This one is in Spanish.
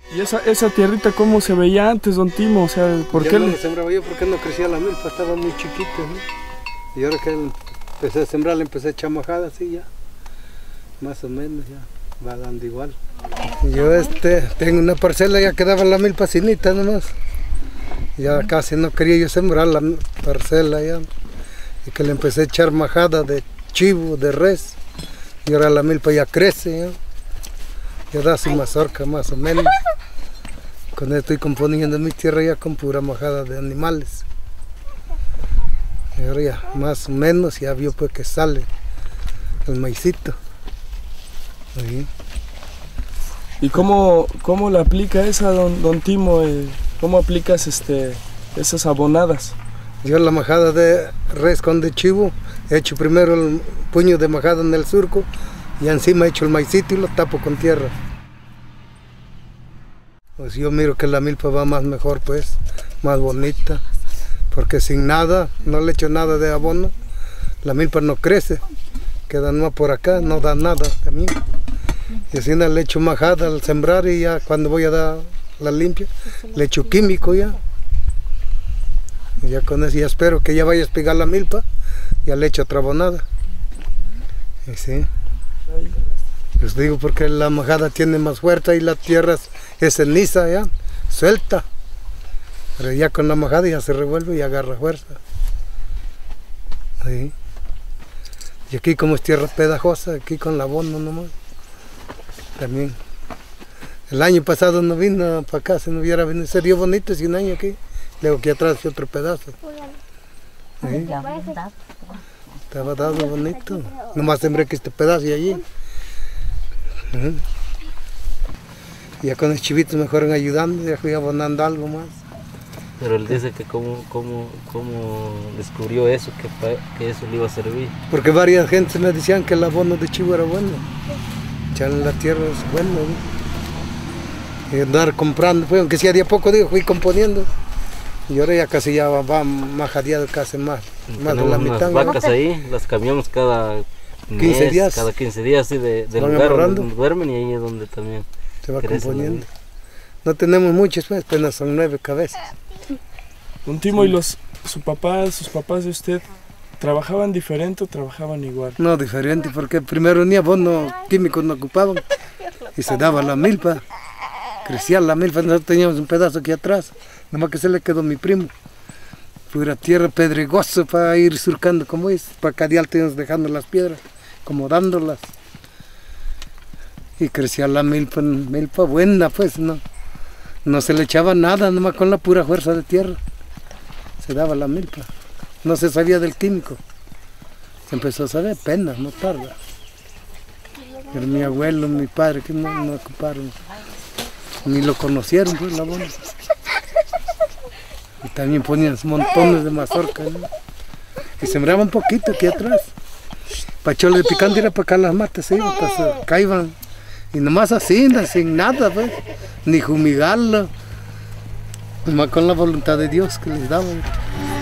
¿Y esa tierrita cómo se veía antes, don Timo? O sea, ¿por qué? No le sembraba yo porque no crecía la milpa, estaba muy chiquito, ¿no? Y ahora que empecé a sembrar, le empecé a echar majada, así ya, más o menos ya, va dando igual. Yo tengo una parcela, ya quedaba la milpa sinita nomás. Ya casi no quería yo sembrar la parcela ya. Y que le empecé a echar majada de chivo, de res. Y ahora la milpa ya crece, ya. Ya da su mazorca más o menos. Con esto estoy componiendo mi tierra ya con pura majada de animales. Y ahora ya más o menos ya vio pues que sale el maicito. Ahí. ¿Y cómo le aplica esa, don Timo? ¿Cómo aplicas esas abonadas? Yo la majada de res con de chivo, he hecho primero el puño de majada en el surco y encima he hecho el maicito y lo tapo con tierra. Pues yo miro que la milpa va más mejor pues, más bonita, porque sin nada, no le echo nada de abono, la milpa no crece, queda nomás por acá, no da nada también. Y así le echo majada al sembrar y ya cuando voy a dar la limpia, le echo químico ya. Y ya con eso ya espero que ya vaya a espigar la milpa, ya le echo otra abonada. Y sí. Les digo porque la majada tiene más fuerza y la tierra es ceniza ya, suelta. Pero ya con la majada ya se revuelve y agarra fuerza. Sí. Y aquí como es tierra pegajosa, aquí con la abono nomás. También. El año pasado no vino para acá, si no hubiera venido, sería bonito si un año aquí. Luego aquí atrás otro pedazo. ¿Sí? Estaba dado bonito. Nomás sembré que este pedazo y allí. Ya con los chivitos me fueron ayudando, ya fui abonando algo más. Pero él dice que cómo descubrió eso, que eso le iba a servir. Porque varias gentes me decían que el abono de chivo era bueno. Echarle en la tierra es bueno, ¿no? Y andar comprando, pues, aunque sea de a poco, digo, fui componiendo. Y ahora ya casi ya va majadeado casi más de la mitad. Las vacas ahí, las cambiamos cada 15 días. Cada 15 días, así del lugar donde duermen y ahí es donde también se va componiendo. No tenemos muchos, pues, apenas son 9 cabezas. Don Timo, ¿y sus papás de usted, trabajaban diferente o trabajaban igual? No, diferente, porque primero ni abono químicos no ocupaban y se daba la milpa. Crecía la milpa, nosotros teníamos un pedazo aquí atrás, nomás que se le quedó mi primo. Pura tierra pedregosa para ir surcando como es, para cadear teníamos dejando las piedras, acomodándolas. Y crecía la milpa buena, pues, no se le echaba nada, nomás con la pura fuerza de tierra. Se daba la milpa, no se sabía del químico. Se empezó a saber apenas, no tarda. Pero mi abuelo, mi padre, que no ocuparon, ni lo conocieron, pues, la abono. Y también ponían montones de mazorca, ¿no? Y sembraban un poquito aquí atrás. Pachole de picante era para acá las matas, ¿sí? Pues, caíban. Y nomás así, sin nada, pues, ni fumigarlo. Nomás con la voluntad de Dios que les daban.